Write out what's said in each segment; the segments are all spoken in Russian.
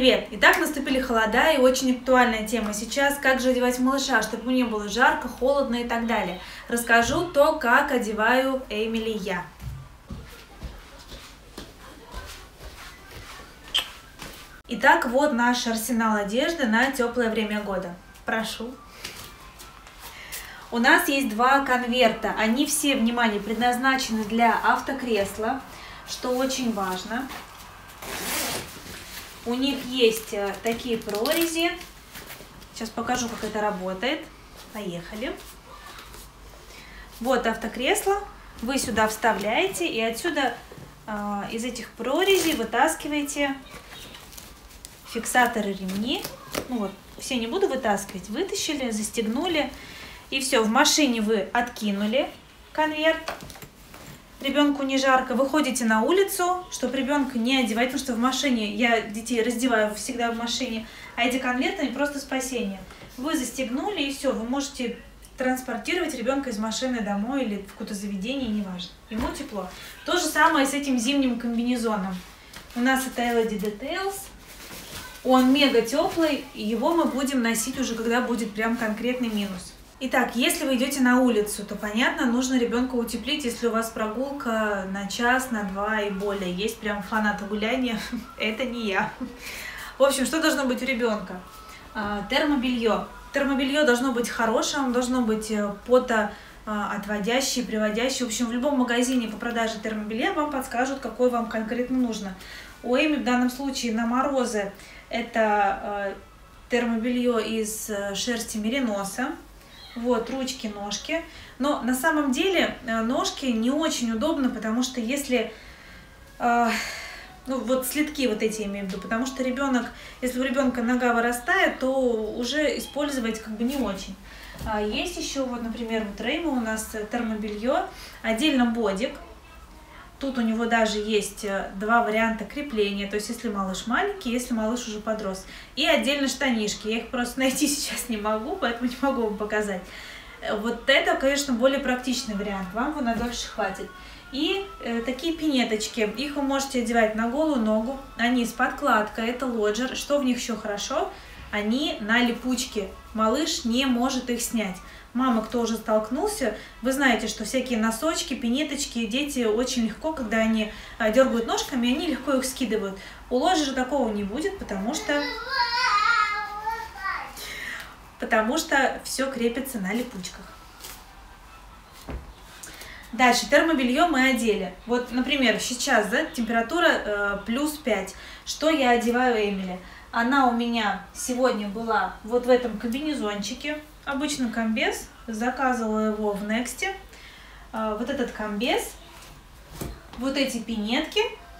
Привет! Итак, наступили холода и очень актуальная тема сейчас, как же одевать малыша, чтобы ему не было жарко, холодно и так далее. Расскажу то, как одеваю Эмили я. Итак, вот наш арсенал одежды на теплое время года. Прошу. У нас есть два конверта, они все, внимание, предназначены для автокресла, что очень важно. У них есть такие прорези. Сейчас покажу, как это работает. Поехали. Вот автокресло. Вы сюда вставляете и отсюда из этих прорезей вытаскиваете фиксаторы ремни. Ну вот, все не буду вытаскивать. Вытащили, застегнули. И все, в машине вы откинули конверт. Ребенку не жарко, выходите на улицу, чтобы ребенка не одевать, потому что в машине, я детей раздеваю всегда в машине, а эти конверты, они просто спасение. Вы застегнули и все, вы можете транспортировать ребенка из машины домой или в какое-то заведение, неважно. Ему тепло. То же самое с этим зимним комбинезоном. У нас это Elodie Details, он мега теплый, и его мы будем носить уже, когда будет прям конкретный минус. Итак, если вы идете на улицу, то, понятно, нужно ребенка утеплить, если у вас прогулка на час, на два и более. Есть прям фанаты гуляния, это не я. В общем, что должно быть у ребенка? Термобелье. Термобелье должно быть хорошим, должно быть потоотводящее, приводящее. В общем, в любом магазине по продаже термобелья вам подскажут, какое вам конкретно нужно. У Эми в данном случае на морозы это термобелье из шерсти мериноса. Вот, ручки, ножки. Но на самом деле ножки не очень удобно, потому что если... ну, вот слитки вот эти я имею в виду, потому что ребенок, если у ребенка нога вырастает, то уже использовать как бы не очень. Есть еще, вот, например, вот Рейма у нас термобелье, отдельно бодик. Тут у него даже есть два варианта крепления, то есть если малыш маленький, если малыш уже подрос. И отдельно штанишки, я их просто найти сейчас не могу, поэтому не могу вам показать. Вот это, конечно, более практичный вариант, вам его на дольше хватит. И такие пинеточки, их вы можете одевать на голую ногу, они с подкладкой, это лоджер. Что в них еще хорошо? Они на липучке, малыш не может их снять. Мама, кто уже столкнулся, вы знаете, что всякие носочки, пинеточки, дети очень легко, когда они дергают ножками, они легко их скидывают. У лоджера такого не будет, потому что все крепится на липучках. Дальше, термобелье мы одели. Вот, например, сейчас, да, температура плюс 5. Что я одеваю Эмили? Она у меня сегодня была вот в этом комбинезончике. Обычный комбез, заказывала его в Next. Вот этот комбез, вот эти пинетки.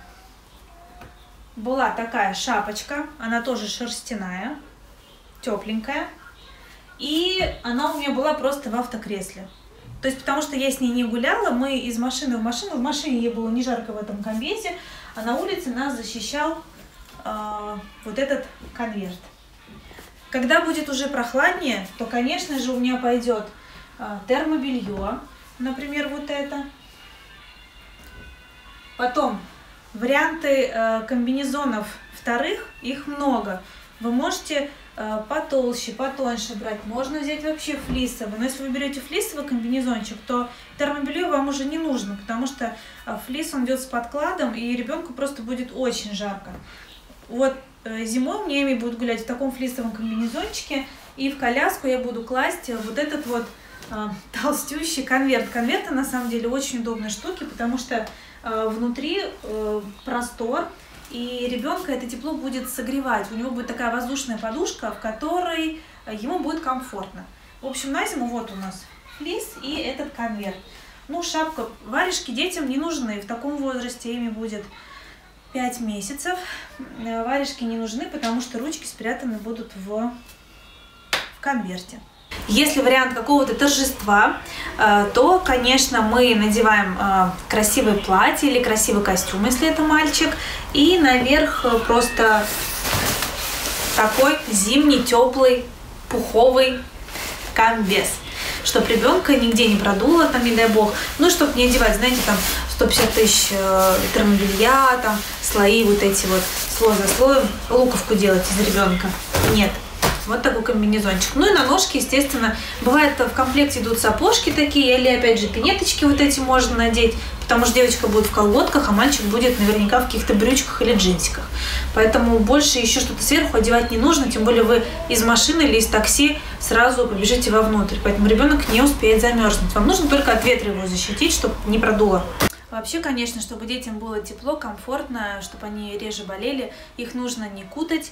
Была такая шапочка, она тоже шерстяная, тепленькая. И она у меня была просто в автокресле. То есть, потому что я с ней не гуляла, мы из машины в машину. В машине ей было не жарко в этом комбезе, а на улице нас защищал вот этот конверт. Когда будет уже прохладнее, то, конечно же, у меня пойдет термобелье, например, вот это. Потом варианты комбинезонов вторых, их много. Вы можете потолще, потоньше брать. Можно взять вообще флисовый. Но если вы берете флисовый комбинезончик, то термобелье вам уже не нужно, потому что флис он идет с подкладом, и ребенку просто будет очень жарко. Вот зимой у меня Эми будет гулять в таком флисовом комбинезончике, и в коляску я буду класть вот этот вот толстющий конверт. Конверты на самом деле очень удобные штуки, потому что внутри простор, и ребенка это тепло будет согревать. У него будет такая воздушная подушка, в которой ему будет комфортно. В общем, на зиму вот у нас флис и этот конверт. Ну, шапка, варежки детям не нужны. В таком возрасте Эми будет 5 месяцев. Варежки не нужны, потому что ручки спрятаны будут в конверте. Если вариант какого-то торжества, то, конечно, мы надеваем красивое платье или красивый костюм, если это мальчик, и наверх просто такой зимний, теплый, пуховый комбез. чтобы ребенка нигде не продуло, там, не дай бог, ну, чтобы не одевать, знаете, там, 150 тысяч термобелья, там, слои вот эти вот, слой за слоем, луковку делать из ребенка. Нет. Вот такой комбинезончик. Ну и на ножки, естественно, бывает в комплекте идут сапожки такие, или опять же пинеточки вот эти можно надеть, потому что девочка будет в колготках, а мальчик будет наверняка в каких-то брючках или джинсиках. Поэтому больше еще что-то сверху одевать не нужно, тем более вы из машины или из такси сразу побежите вовнутрь, поэтому ребенок не успеет замерзнуть. Вам нужно только от ветра его защитить, чтобы не продуло. Вообще, конечно, чтобы детям было тепло, комфортно, чтобы они реже болели, их нужно не кутать,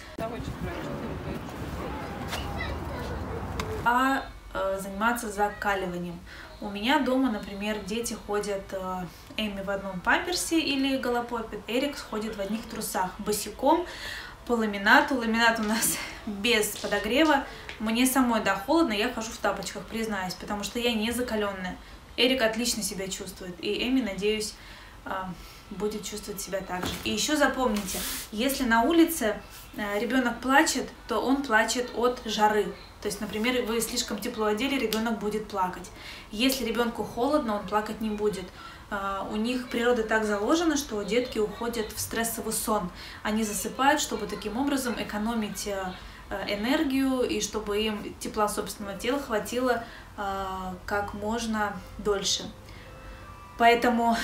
а заниматься закаливанием. У меня дома, например, дети ходят, Эми в одном памперсе или голопопит, Эрик ходит в одних трусах, босиком, по ламинату. Ламинат у нас без подогрева. Мне самой, да, холодно, я хожу в тапочках, признаюсь, потому что я не закаленная. Эрик отлично себя чувствует, и Эми, надеюсь, будет чувствовать себя так же. И еще запомните, если на улице ребенок плачет, то он плачет от жары. То есть, например, вы слишком тепло одели, ребенок будет плакать. Если ребенку холодно, он плакать не будет. У них природа так заложена, что детки уходят в стрессовый сон. Они засыпают, чтобы таким образом экономить энергию и чтобы им тепла собственного тела хватило как можно дольше. Поэтому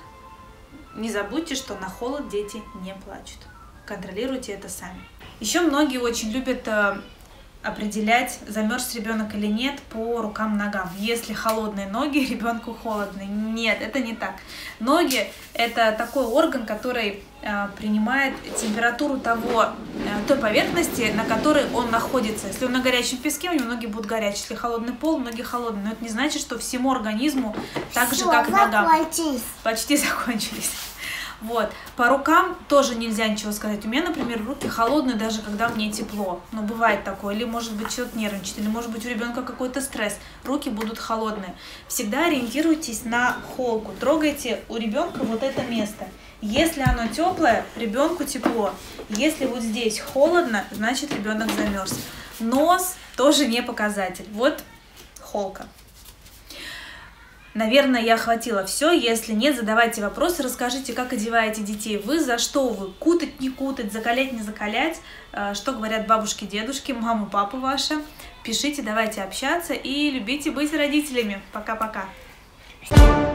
не забудьте, что на холод дети не плачут. Контролируйте это сами. Еще многие очень любят определять, замерз ребенок или нет, по рукам, ногам. Если холодные ноги, ребенку холодно. Нет, это не так. Ноги – это такой орган, который принимает температуру той поверхности, на которой он находится. Если он на горячем песке, у него ноги будут горячие. Если холодный пол, ноги холодные. Но это не значит, что всему организму так же, как и ногам. Почти закончились. Вот. По рукам тоже нельзя ничего сказать. У меня, например, руки холодные, даже когда мне тепло. Но бывает такое. Или, может быть, человек нервничает, или, может быть, у ребенка какой-то стресс. Руки будут холодные. Всегда ориентируйтесь на холку. Трогайте у ребенка вот это место. Если оно теплое, ребенку тепло. Если вот здесь холодно, значит, ребенок замерз. Нос тоже не показатель. Вот холка. Наверное, я охватила все. Если нет, задавайте вопросы, расскажите, как одеваете детей вы, за что вы, кутать, не кутать, закалять, не закалять, что говорят бабушки, дедушки, мама, папа ваша. Пишите, давайте общаться и любите быть родителями. Пока-пока.